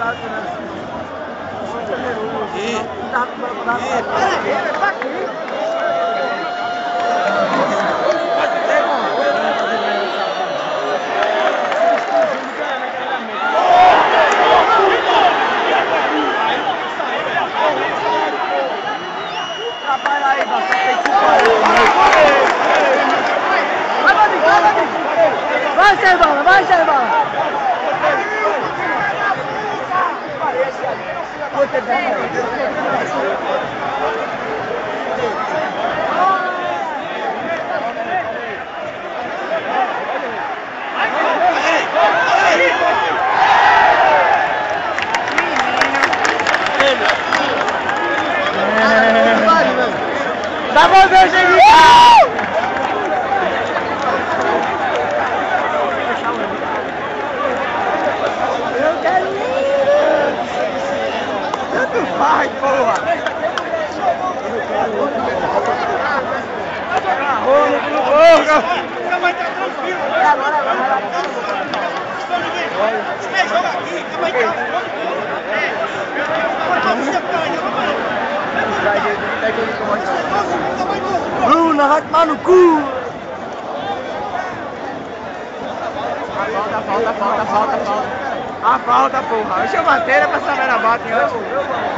Vai, Servala, vai, Servala! Dá pra ver, gente! Eu quero ir! Tanto vai, porra! Fica mais tranquilo! Joga aqui, fica mais tranquilo! Bruna, vai tomar no cu! Falta. A falta, porra. Deixa eu bater, era pra saber na bate, né?